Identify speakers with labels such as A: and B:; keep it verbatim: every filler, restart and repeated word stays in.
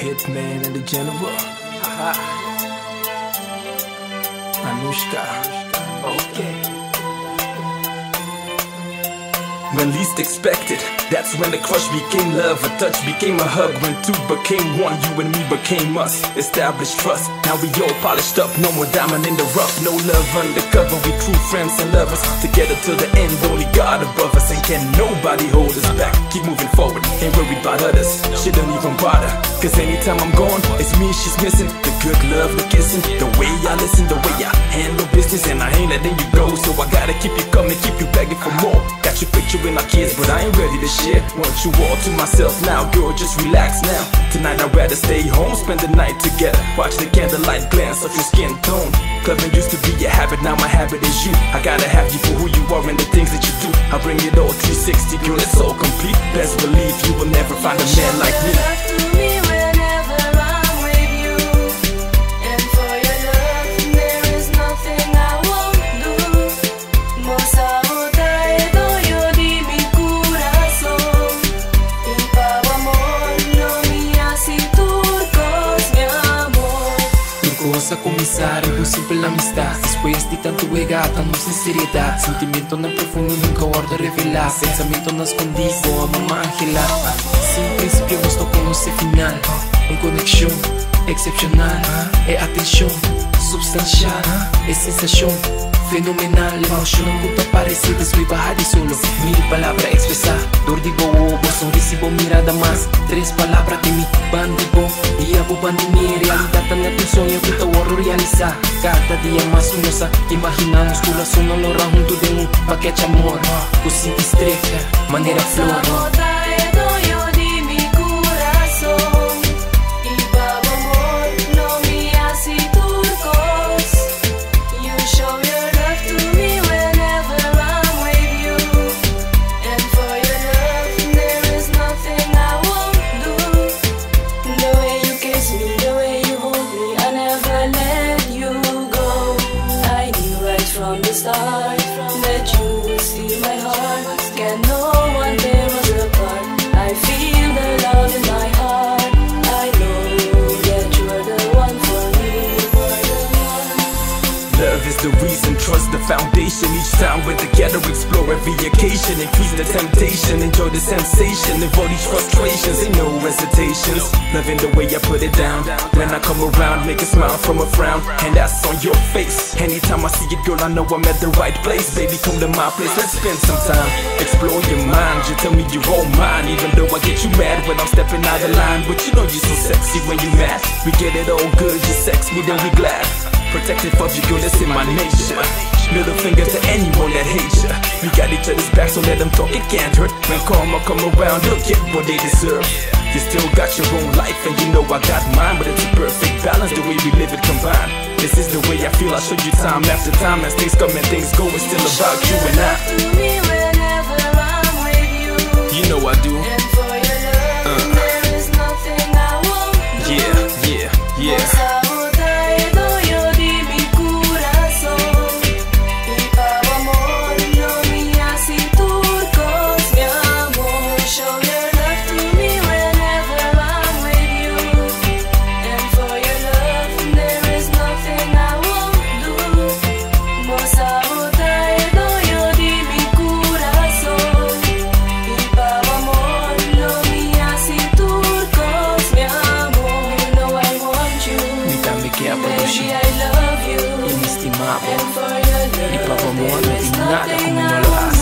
A: Hitman and the General. Haha. Anushka. Okay. When least expected, that's when the crush became love. A touch became a hug. When two became one, you and me became us. Established trust, now we all polished up. No more diamond in the rough, no love undercover. We true friends and lovers, together till the end. Only God above us, and can nobody hold us back. Keep moving forward, ain't worried about others. She don't even bother, cause anytime I'm gone, it's me she's missing. The good love, the kissing, the way I listen, the way I handle business. And I ain't letting you go, so I gotta keep you coming, keep you begging for more. Got your picture with my kids, but I ain't ready to share. Want you all to myself now, girl, just relax now. Tonight I'd rather stay home, spend the night together. Watch the candlelight glance of your skin tone. Clubbing used to be a habit, now my habit is you. I gotta have you for who you are and the things that you do. I bring it all three sixty, girl, it's all complete. Best believe you will never find a man like me.
B: Vamos a comenzar algo simple la amistad. Después de tanto juega, dando sinceridad. Sentimiento no profundo, nunca guardo revelar. Pensamento no escondido, amo Ángela. Sin principio nos tocó no sé final. En conexión excepcional, é atención substancial, é sensación fenomenal. Emoción junto a parecidas, voy bajar y solo mil palabras expresar. Dor de bobo, sonrisivo, mirada más. Tres palabras de mi bandido. Y hago bandini, realidad tan atención y ahorita voy a realizar. Cada día más unosa, imaginamos corazón no lo junto de un paquete amor. Cosita estrecha, manera flor.
C: From the start, that you will see my heart. Can no one tear us apart? I feel the love in my heart. I know that you're the one for me.
A: Love is the reason, trust the foundation. Each time we're together, explore every occasion. Increase the temptation, enjoy the sensation. Avoid each frustrations, ain't no hesitations. Loving the way I put it down. When I come around, make a smile from a frown, and that's on your face. Anytime I see it, girl, I know I'm at the right place. Baby, come to my place, let's spend some time. Explore your mind, you tell me you're all mine. Even though I get you mad when I'm stepping out of line, but you know you're so sexy when you mad. We get it all good, you sex me, then we glad. Protective of you, girl, that's in my nature. Middle finger to anyone that hates ya. We got each other's back, so let them talk, it can't hurt. When karma come around, they'll get what they deserve. You still got your own life, and you know I got mine. But it's a perfect balance, the way we live it combined. This is the way I feel, I'll show you time after time. As things come and things go, it's still about you and I. You know I do. uh. Yeah, yeah, yeah.
B: Baby, I love you. Inestimable. Y para amor no tiene nada como no lo hace.